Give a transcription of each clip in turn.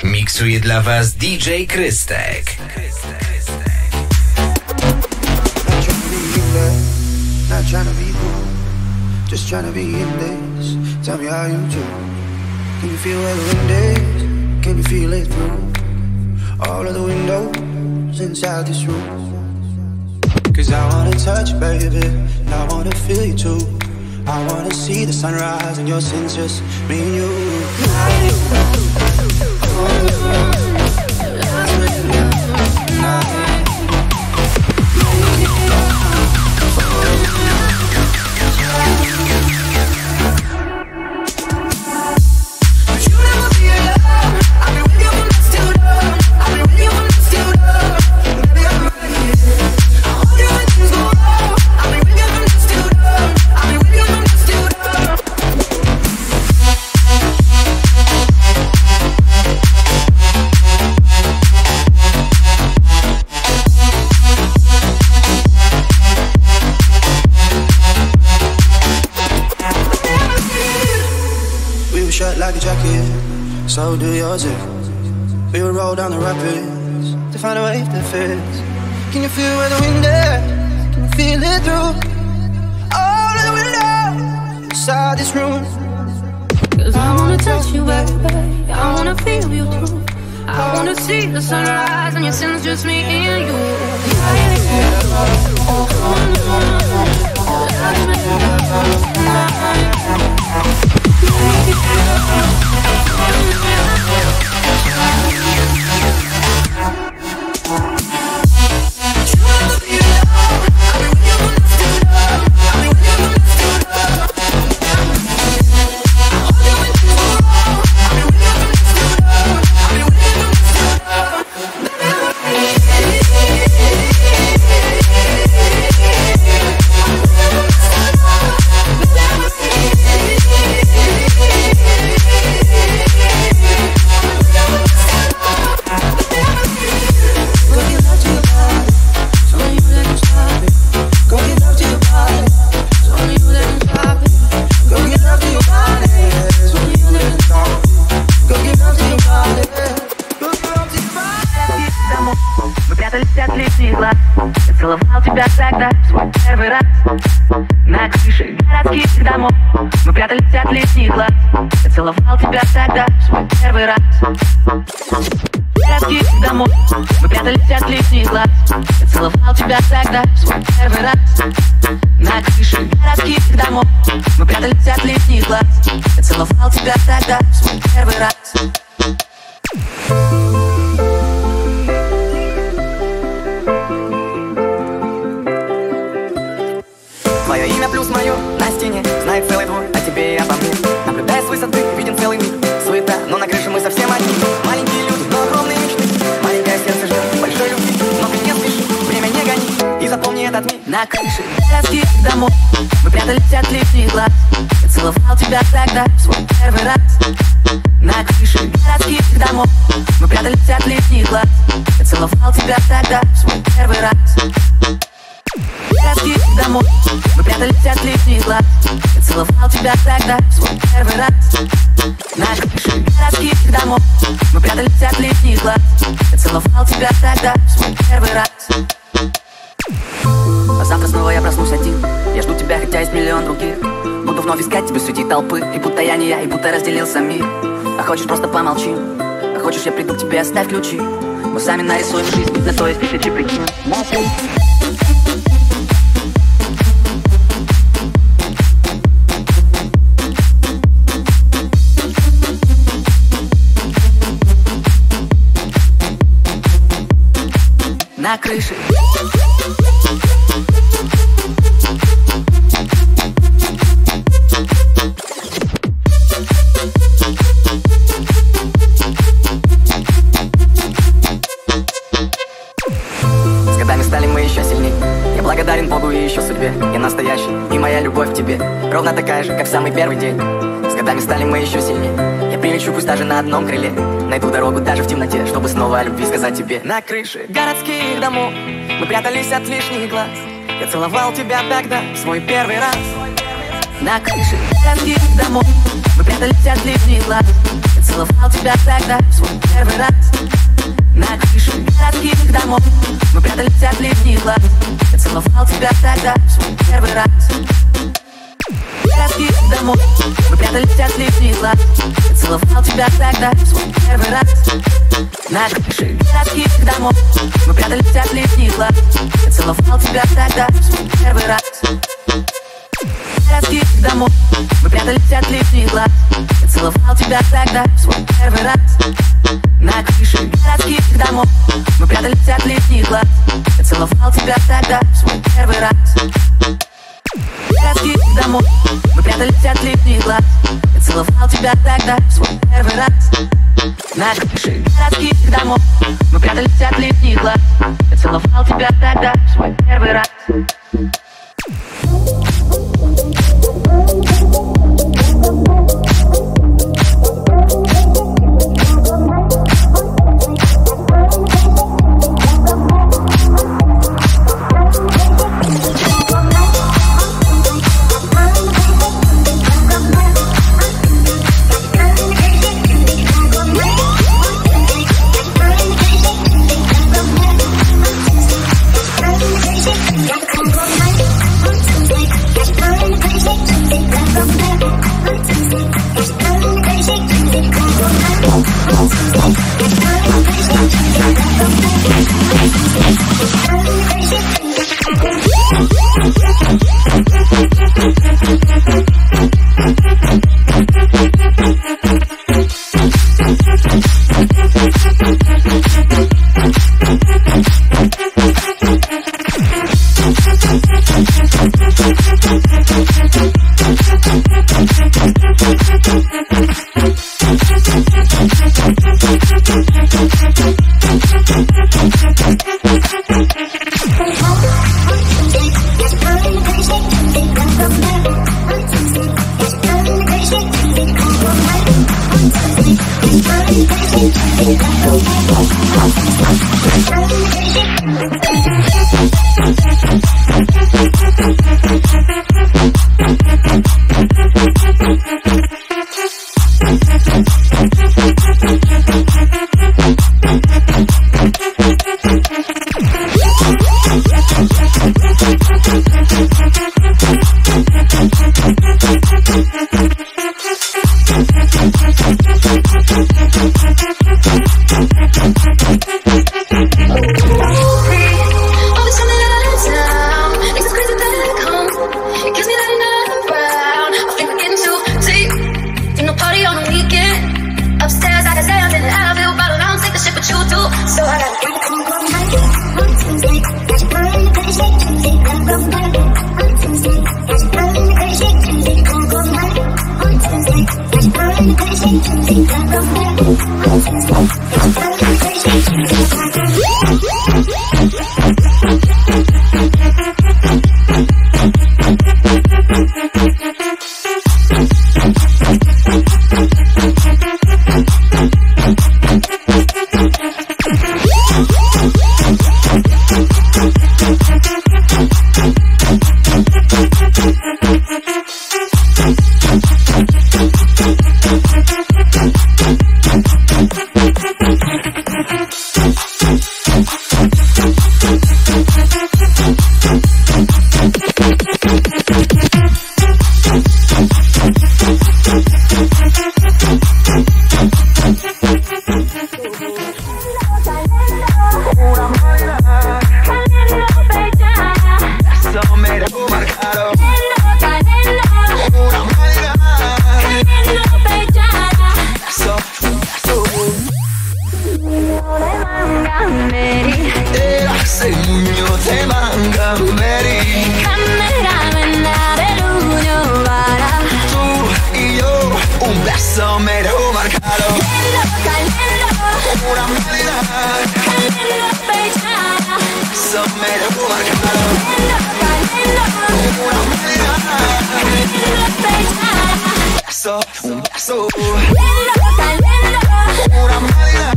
Miksuje dla was DJ Krystek. Not trying to be cool, just trying to be in this. Tell me how you do. Can you feel where the wind is? Can you feel it through all of the windows inside this room? Cause I wanna touch you, baby, and I wanna feel you too. I wanna see the sunrise and your sins, just me and you. Like a jacket, so do yours. We would roll down the rapids to find a wave that fits. Can you feel where the wind is? Can you feel it through all of the windows inside this room? Cause I wanna touch you, baby, I wanna feel you too. I wanna see the sunrise and your sins, just me and you. Целовал тебя тогда в свой первый раз на крыше городских домов. Мы прятались от летних глаз. Я целовал тебя тогда в свой первый раз городских домов. Мы прятались от летних глаз. Я целовал тебя тогда в свой первый раз на крыше городских домов. Мы прятались от летних глаз. Я целовал тебя тогда в свой первый раз. Твое имя плюс мое на стене, знает целый двор о тебе и обо мне. Наблюдая с высоты, виден целый мир. Суета, но на крыше мы совсем одни. Маленькие люди, но огромные мечты. Маленькое сердце ждет большой любви. Но ты не спеши, время не гони. И запомни этот миг. На крыше городских домов мы прятались от летних глаз. Я целовал тебя тогда в свой первый раз на крыше городских домов. Мы прятались от летних глаз. Я целовал тебя тогда в свой первый раз городских домов. Мы прятались от летних глаз. Я целовал тебя тогда в свой первый раз на крыше городских домов. Мы прятались от летних глаз. Я целовал тебя тогда в свой первый раз. А завтра снова я проснусь один. Я жду тебя, хотя есть миллион других. Буду вновь искать тебя среди толпы. И будто я не я, и будто разделился мир. А хочешь, просто помолчи. А хочешь, я приду к тебе, оставь ключи. Мы сами нарисуем жизнь, на то есть тысячи причин. На крыше с годами стали мы еще сильней. Я благодарен Богу и еще судьбе. Я настоящий, и моя любовь к тебе ровно такая же, как в самый первый день. С годами стали мы еще сильнее. Я прилечу, пусть даже на одном крыле. Найду дорогу даже в темноте, чтобы снова о любви сказать тебе. На крыше городских домов мы прятались от лишних глаз. Я целовал тебя тогда в свой первый раз. На крыше городских домов мы прятались от лишних глаз. Я целовал тебя тогда в свой первый раз. На крыше городских домов мы прятались от лишних глаз. Я целовал тебя тогда в свой первый раз. Городских домов мы прятались от лишних глаз. Я целовал тебя тогда в свой первый раз. На крыше городских домов мы прятались от лишних глаз. Я целовал тебя тогда в свой первый раз. Городских домов мы прятались от лишних глаз. Я целовал тебя тогда в свой первый раз. На крыше городских домов мы прятались от лишних глаз. Я целовал тебя тогда в свой первый раз. Городских домов мы прятались от лишних глаз. Я целовал тебя тогда в свой первый раз. На крыше городских домов мы прятались от лишних глаз. Я целовал тебя тогда в свой первый раз.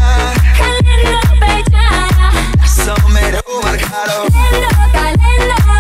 Calendo,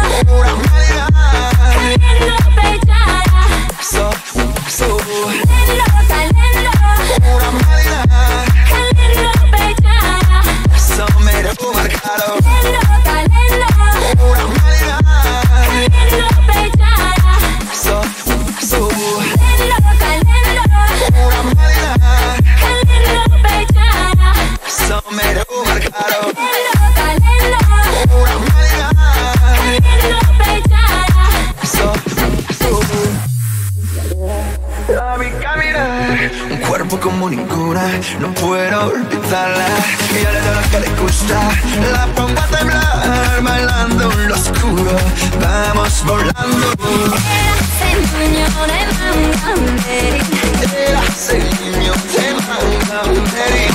no puedo olvidarla. Y le doy lo que le gusta, la pongo a temblar, bailando en lo oscuro, vamos volando. Eras el niño de Montgomery.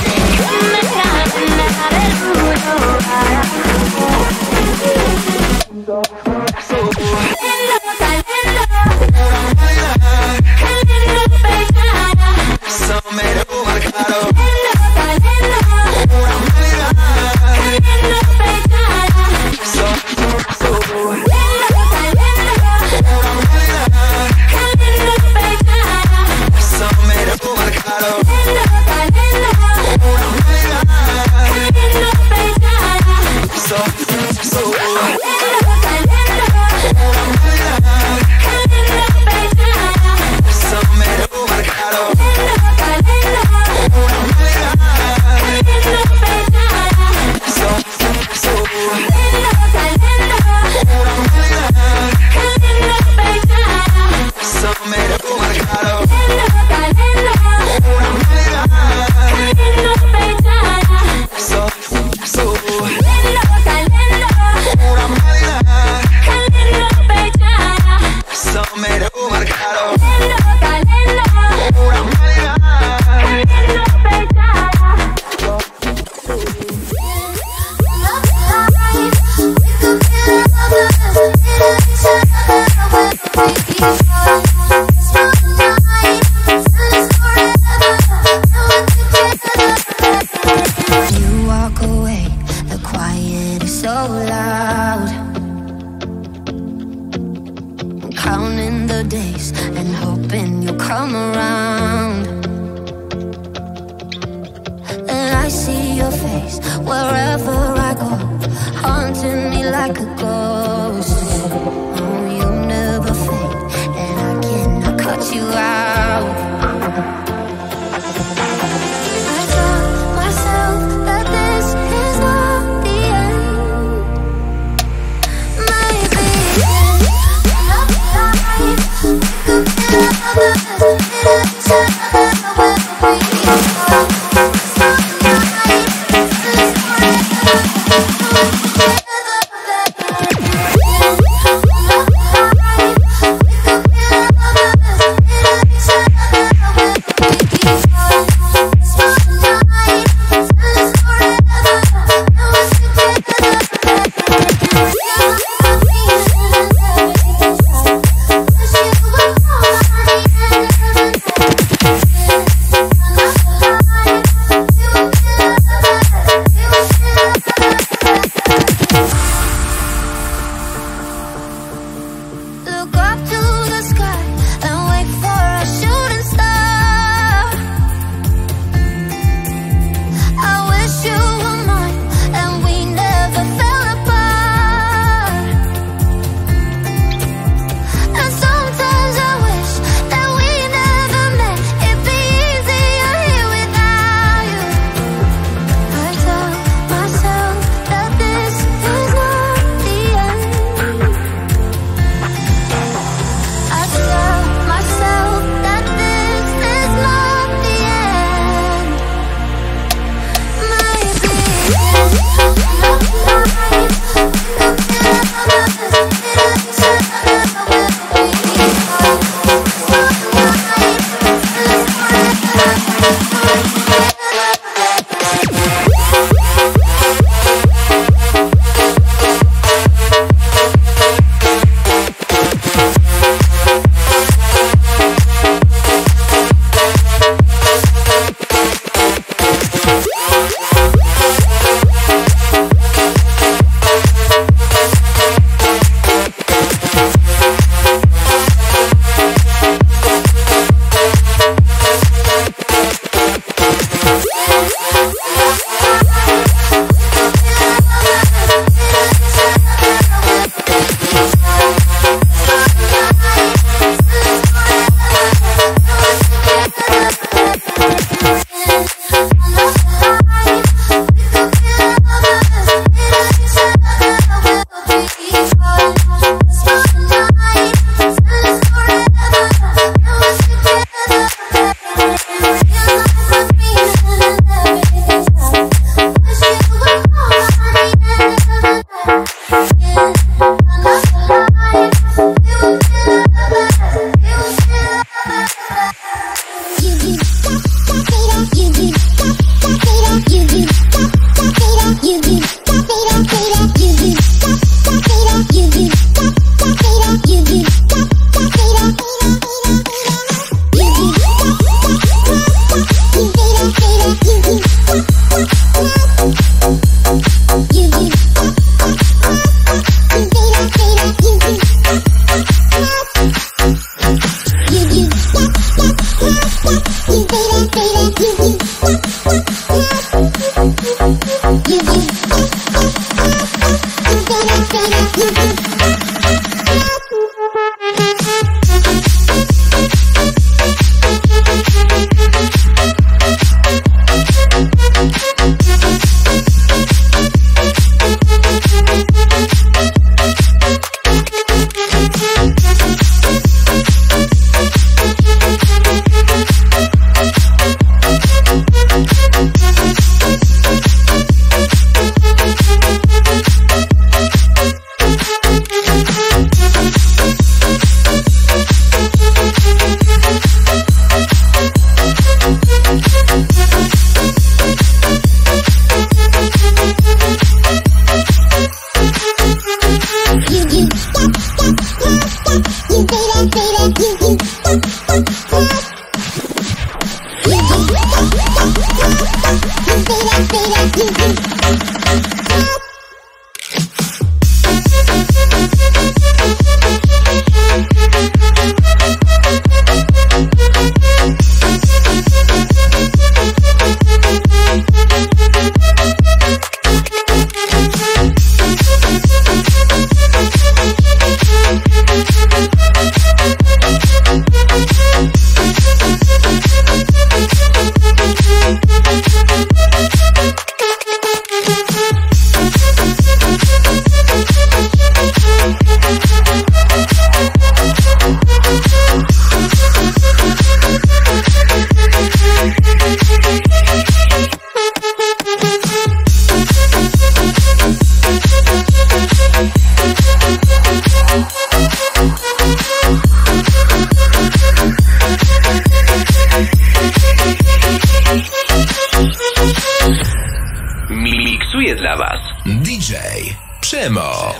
prezentuje dla Was DJ Przemo.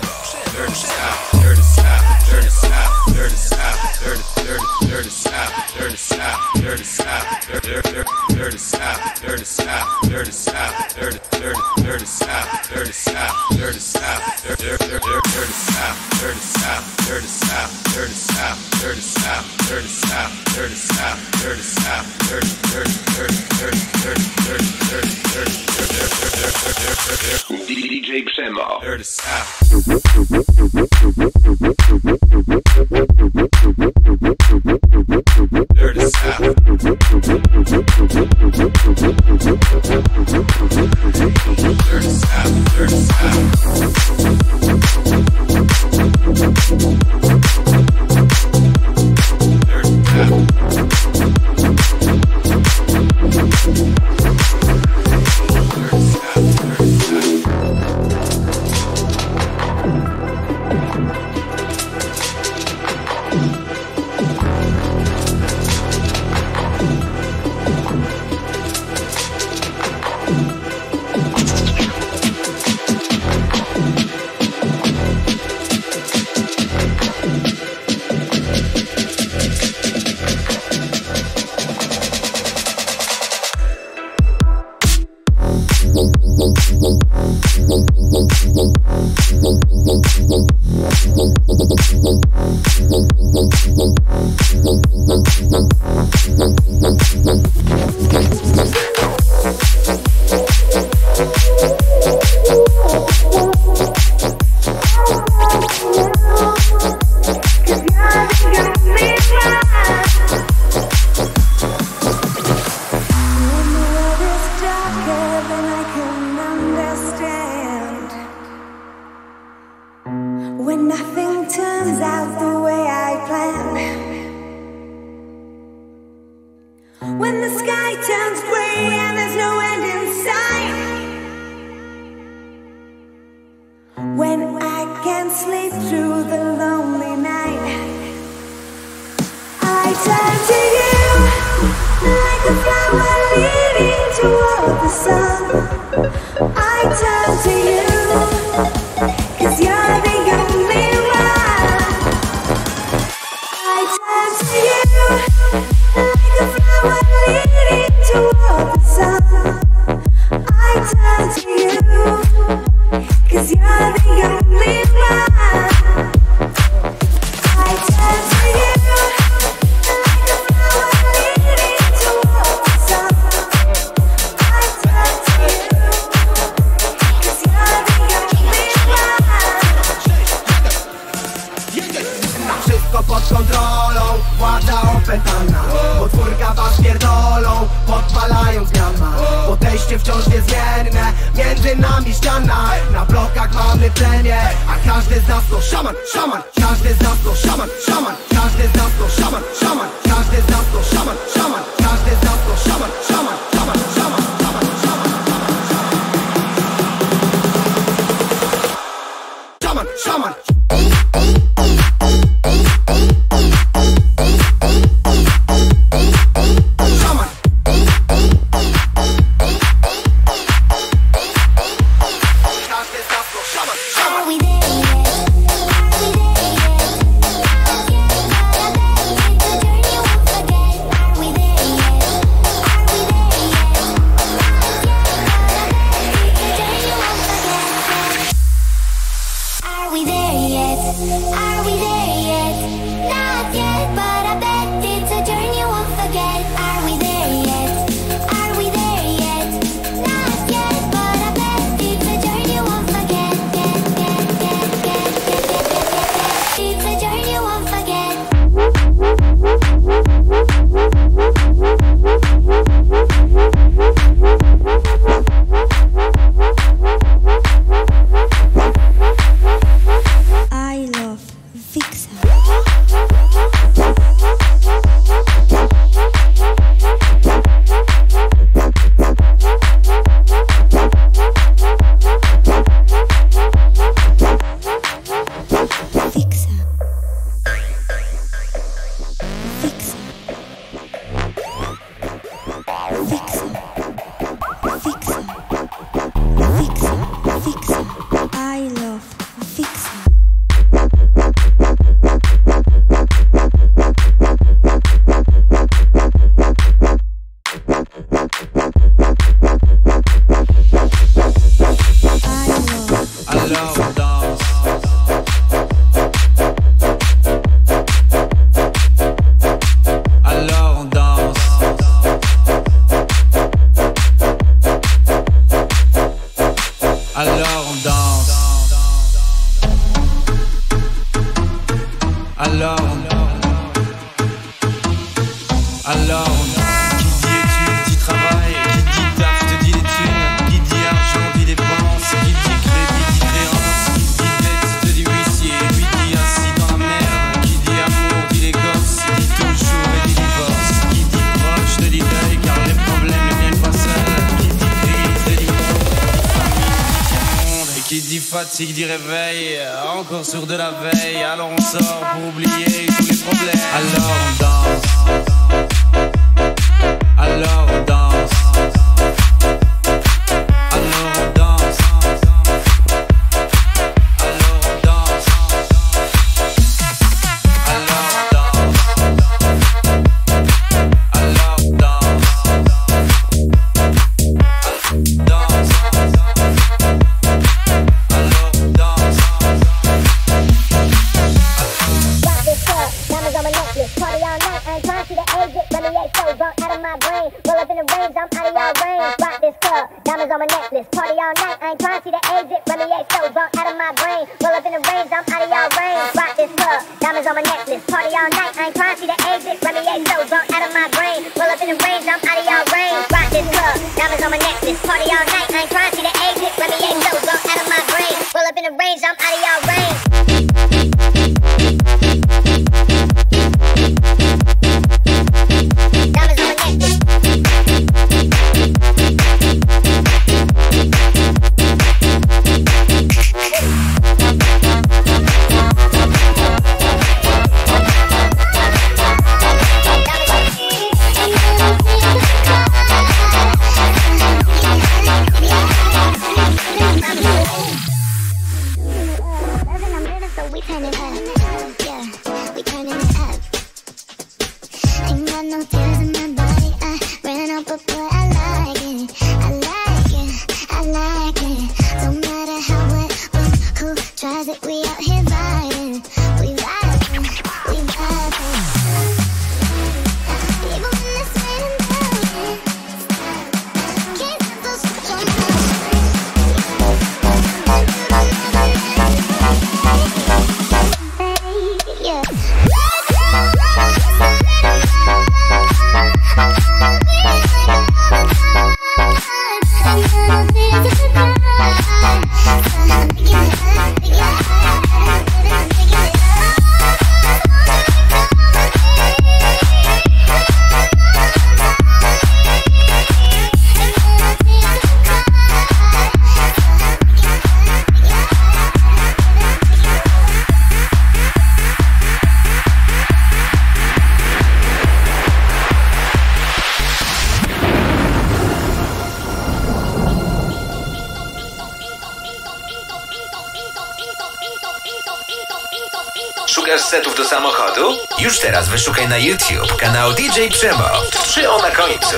DJ Przemo. When nothing turns out the way I planned, when the sky turns gray and there's no end in sight, when I can't sleep through the lonely night, I turn to you like a flower leading toward the sun. I turn to you 'cause you're the only one. I turn to you like a flower leading toward the sun. I turn to you 'cause you're the only one. I turn to you like a flower leading toward the sun. I turn to you 'cause you're the only one. Wszystko pod kontrolą, władza opętana. Potwórka was pierdolą, podpalając gamma. Podejście wciąż niezmienne, między nami ściana. Na blokach mamy plemię, a każdy z nas to szaman, szaman. Każdy z nas to szaman, szaman. Każdy z nas to szaman, szaman. Każdy z nas to szaman, szaman. Każdy z nas to szaman, szaman, szaman, szaman, szaman, szaman, szaman, szaman. Are we there yet? alors on danse. Alors qui dit études dit travail, qui dit taf te dit les thunes, qui dit argent dit dépenses, qui dit crédit dit créance, qui dit dette te dit huissier, lui dit assis dans la merde, qui dit amour dit les gosses, dit toujours et dit divorce, qui dit proche te dit deuil car les problèmes ne viennent pas seuls, qui dit crise te dit monde, et qui dit fatigue dit réveil, encore sourd de la veille, alors on sort pour oublier tous les problèmes. Alors on danse. Alors on danse. Alors on danse. Alors on danse. Alors on danse. Alors on danse. Danse. Alors on danse. Rock this club, diamonds on my necklace, party all night, I ain't trying to see the exit, radiate so drunk out of my brain, roll up in the range, I'm out of y'all range. Rock this club, diamonds on my necklace, party all night, I ain't trying to see the exit, radiate so drunk out of my brain, roll up in the range, I'm out of y'all range. Rock this club, diamonds on my necklace, party all night, I ain't trying to see the exit, radiate so drunk out of my brain, roll up in the range, I'm out of y'all range. Rock this club, diamonds on my necklace, party all night, I ain't trying to see the exit, radiate so drunk out of my brain, roll up in the range, I'm out of y'all range. Szukasz setów do samochodu? Już teraz wyszukaj na YouTube kanał DJ Przemo. 3 o na końcu.